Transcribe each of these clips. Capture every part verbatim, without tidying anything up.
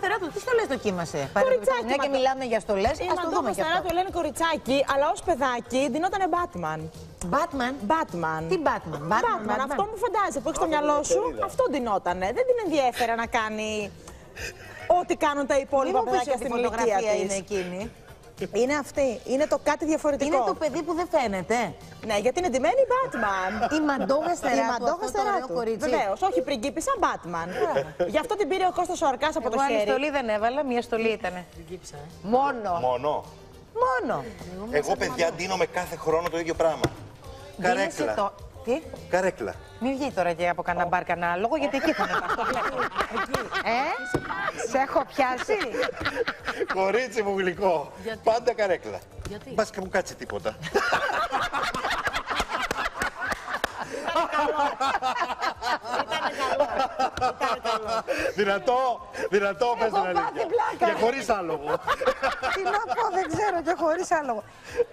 Αστεράτου, τι στολές δοκίμασε? Κοριτσάκι. Μια και μιλάμε για στολές, Η ας το δούμε κι αυτό. Αστεράτου λένε κοριτσάκι, αλλά ως παιδάκι δινότανε Batman. Batman. Batman. Τι Batman? Batman, αυτό μου φαντάζεσαι που έχει στο μυαλό σου, αυτό ντυνότανε. Δεν την ενδιέφερε να κάνει ό,τι κάνουν τα υπόλοιπα παιδάκια στην ηλικία της. Είναι εκείνη. Είναι αυτή, είναι το κάτι διαφορετικό. Είναι το παιδί που δεν φαίνεται. Ναι, γιατί είναι ντυμένη Batman. Η Μαντόγα Αστεράτου. Η Μαντόγα Αστεράτου. Βεβαίως, όχι πριγκίπισσα, Batman. Γι' αυτό την πήρε ο Κώστας ο Αρκάς από το Εγώ χέρι. άλλη στολή δεν έβαλα, μία στολή ήτανε. Πριγκίπισσα, ε. Μόνο. Μόνο. Μόνο. Εγώ, παιδιά, ντύνομαι κάθε χρόνο το ίδιο πράγμα. Δίνεσαι Καρέκλα. το... Τι? Καρέκλα. Μην βγει τώρα και από κανένα μπαρ κανένα λόγο, γιατί εκεί θα είναι αυτό. Ε, σε έχω πιάσει. Κορίτσι μου γλυκό. Γιατί? Πάντα καρέκλα. Γιατί? Μπας και μου κάτσει τίποτα. Δυνατό, δυνατό πες την Έχω πάθει αλήθεια. πλάκα. Και χωρίς άλογο. Τι να πω, δεν ξέρω και χωρίς άλογο.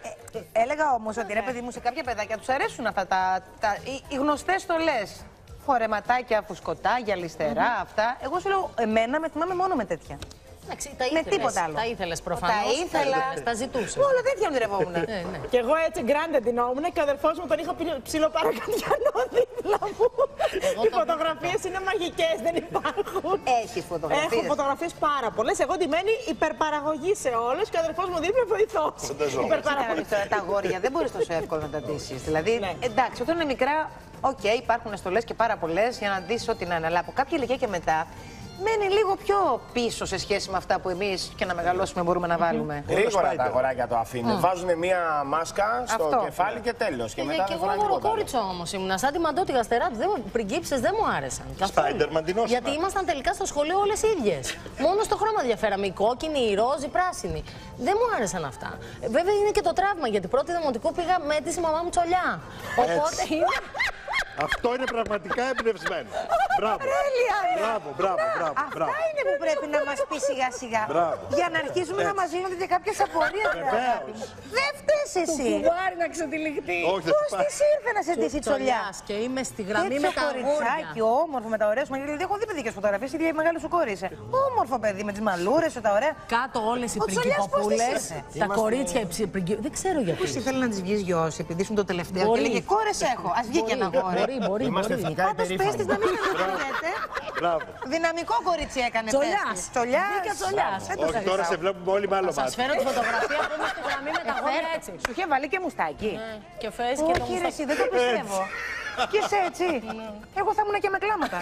Ε, έλεγα όμως ότι ρε παιδί μου, σε κάποια παιδάκια τους αρέσουν αυτά τα, τα, οι, οι γνωστές στολές. Φορεματάκια, φουσκωτάκια, λιστερά, αυτά. Εγώ σου λέω, εμένα με θυμάμαι μόνο με τέτοια. Εντάξει, τα Με ήθελες, τίποτα άλλο. τα ήθελες προφανώς. Τα ήθελα. Τα ζητούσες. Όλα τέτοια ονειρευόμουν. Ναι, ναι. Και εγώ έτσι γκράντε ντυνόμουν και ο αδερφός μου τον είχα ψιλοπαρακατιανό δίπλα μου. Εγώ Οι το φωτογραφίες είναι μαγικές, δεν υπάρχουν. Έχεις φωτογραφίες? Έχω φωτογραφίες πάρα πολλές. Εγώ ντυμένη υπερπαραγωγή σε όλες και ο αδερφός μου δίπλα βοηθός. Φανταζόμουν. Υπερπαραγωγή. Τώρα τα αγόρια δεν μπορείς τόσο εύκολα να τα ντύσεις. Δηλαδή, Ναι. εντάξει, όταν είναι μικρά, οκ, υπάρχουν στολές και πάρα πολλές για να ντύσεις ό,τι να είναι. Αλλά από κάποια ηλικία και μετά μένει λίγο πιο πίσω σε σχέση με αυτά που εμείς και να μεγαλώσουμε μπορούμε να βάλουμε. Γρήγορα τα αγοράκια το αφήνουν. Βάζουν μία μάσκα στο Αυτό. κεφάλι και τέλος. Και Και, μετά και δεν εγώ φοράνε τίποτα. μωροκόριτσο όμως ήμουνα. Σαν τη Μαντώτη Αστεράτου, δεν μου, πριγκίψες δεν μου άρεσαν. καθόλου. Spider-Man ντυνόσημα. Γιατί ήμασταν τελικά στο σχολείο όλες ίδιες. Μόνο στο χρώμα διαφέραμε. Η κόκκινη, η ροζ, η πράσινη. Δεν μου άρεσαν αυτά. Ε, Βέβαια είναι και το τραύμα γιατί πρώτη δημοτικού πήγα με τη μαμά μου τσολιά. Οπότε είναι. Αυτό είναι πραγματικά εμπνευσμένο. Μπράβο. Λιάννα. Μπράβο, μπράβο, μπράβο. Αυτά μπράβο. είναι που πρέπει να μας πει σιγά σιγά. Μπράβο. Για να αρχίσουμε να μας λύνονται και κάποιες απορίες. Βεβαίως. Δεν φταίς εσύ. Κουβάρι να ξετυλιχτεί. Όχι, δεν Πώς σου πάει. της ήρθε να σε ντύσει η τσολιά? Και είμαι στη γραμμή με Τέτοιο τα κοριτσάκι, αγόρια. όμορφο με τα ωραία σου μαλλιά. Δηλαδή, έχω δει παιδικές φωτογραφίες, η ίδια η μεγάλη σου κόρη είσαι. Όμορφο παιδί με τις μαλούρες σου, τα ωραία. Κάτω όλες οι Ο Τσολιάς πώς πριγκιποπούλες, τις ήρθε? τα κορίτσια οι πριγκιποπούλες. Δεν ξέρω γιατί. Πώς ήθελε να τις βγεις γιος, επειδή ήσουν το τελευταίο Μπορεί. και έλεγε κόρες έχω, ας βγει και ένα γόρι. Μπορεί, μπορεί. Είμαστε μπορεί. εθνικά Πάντως πες της υπερήφανοι. να μην αναπηρέται. Μπράβο. Δυναμικό κορίτσι έκανε. Τσολιάς. πες της. Τσολιάς. Βγήκα Τσολιάς. Δεν το Όχι, τώρα σε ζητάω. βλέπουμε όλοι με άλλο Σας μάτι. φέρω τη φωτογραφία που είμαι στη γραμμή με τα αγόρια έτσι. Σου είχε βάλει και μουστάκι. Ναι, και φες και το Όχι ρε μουστάκι. εσύ, δεν το πιστεύω. Και είσαι έτσι. Εγώ θα ήμουν και με κλάματα.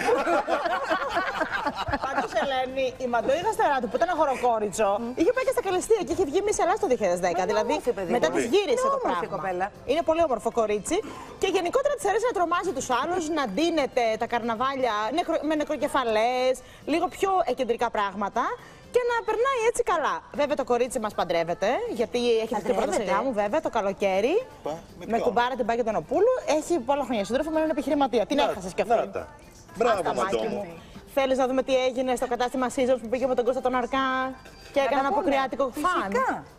Πάντως, Ελένη, η Μαντώγα Αστεράτου που ήταν αγοροκόριτσο, είχε πάει και στα Καλυστία και είχε βγει Miss Ελλάς το δύο χιλιάδες δέκα. Είναι Δηλαδή, όμορφη, παιδί μετά μου. της γύρισε Είναι το όμορφη πράγμα. κοπέλα. Είναι πολύ όμορφο κορίτσι και γενικότερα της αρέσει να τρομάζει τους άλλους, να ντύνεται τα καρναβάλια νεκρο- με νεκροκεφαλές, λίγο πιο εκεντρικά πράγματα. Και να περνάει έτσι καλά. Βέβαια το κορίτσι μας παντρεύεται, γιατί έχει δει την πρώτη Παντρεύεται? σειρά μου, βέβαια, το καλοκαίρι. Πα, με Με ποιον? κουμπάρα την Πάκια Τονοπούλου. Έχει πολλά χρόνια σύντροφο με έναν επιχειρηματία. Την Να- έχασες κι να αυτή. τα. Μπράβο, Άστα, Μάκη Μαντώ μου. μου. Θέλεις να δούμε τι έγινε στο κατάστημα Scissors που πήγε με τον Κώστα τον Αρκά και έκανε ένα τα πούμε. αποκριάτικο φαν? Φυσικά.